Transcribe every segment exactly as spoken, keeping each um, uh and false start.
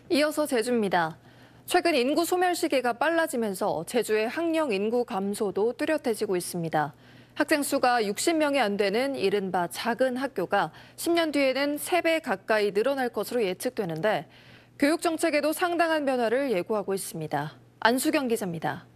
이어서 제주입니다. 최근 인구 소멸 시기가 빨라지면서 제주의 학령 인구 감소도 뚜렷해지고 있습니다. 학생 수가 육십 명이 안 되는 이른바 작은 학교가 십 년 뒤에는 세 배 가까이 늘어날 것으로 예측되는데 교육 정책에도 상당한 변화를 예고하고 있습니다. 안수경 기자입니다.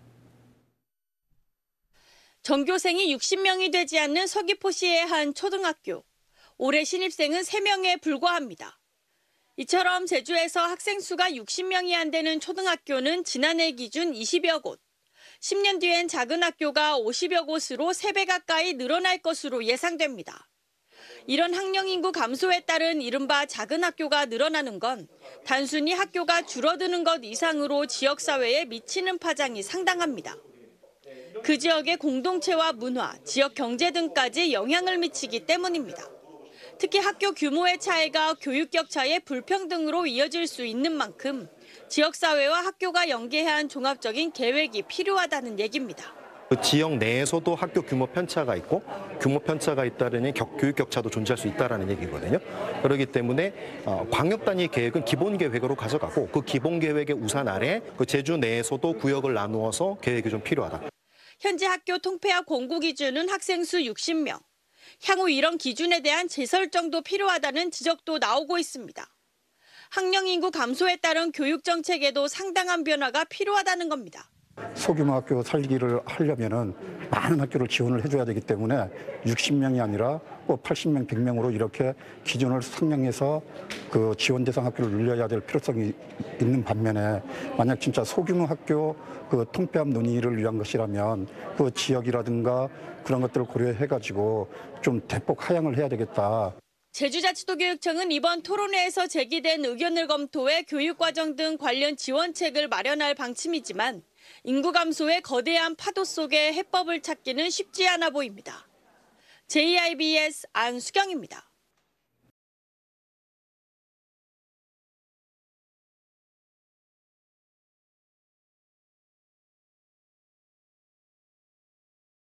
전교생이 육십 명이 되지 않는 서귀포시의 한 초등학교. 올해 신입생은 세 명에 불과합니다. 이처럼 제주에서 학생 수가 육십 명이 안 되는 초등학교는 지난해 기준 이십여 곳, 십 년 뒤엔 작은 학교가 오십여 곳으로 세 배 가까이 늘어날 것으로 예상됩니다. 이런 학령 인구 감소에 따른 이른바 작은 학교가 늘어나는 건 단순히 학교가 줄어드는 것 이상으로 지역사회에 미치는 파장이 상당합니다. 그 지역의 공동체와 문화, 지역 경제 등까지 영향을 미치기 때문입니다. 특히 학교 규모의 차이가 교육 격차의 불평등으로 이어질 수 있는 만큼 지역사회와 학교가 연계한 종합적인 계획이 필요하다는 얘기입니다. 그 지역 내에서도 학교 규모 편차가 있고 규모 편차가 있다는 교육 격차도 존재할 수 있다는 얘기거든요. 그렇기 때문에 광역 단위 계획은 기본 계획으로 가져가고 그 기본 계획의 우산 아래 그 제주 내에서도 구역을 나누어서 계획이 좀 필요하다. 현재 학교 통폐합 공고 기준은 학생 수 육십 명. 향후 이런 기준에 대한 재설정도 필요하다는 지적도 나오고 있습니다. 학령 인구 감소에 따른 교육 정책에도 상당한 변화가 필요하다는 겁니다. 소규모 학교 살기를 하려면은 많은 학교를 지원을 해줘야 되기 때문에 육십 명이 아니라 꼭 팔십 명, 백 명으로 이렇게 기준을 상향해서 그 지원 대상 학교를 늘려야 될 필요성이 있는 반면에 만약 진짜 소규모 학교 그 통폐합 논의를 위한 것이라면 그 지역이라든가 그런 것들을 고려해가지고 좀 대폭 하향을 해야 되겠다. 제주자치도교육청은 이번 토론회에서 제기된 의견을 검토해 교육과정 등 관련 지원책을 마련할 방침이지만 인구 감소의 거대한 파도 속에 해법을 찾기는 쉽지 않아 보입니다. 제이아이비에스 안수경입니다.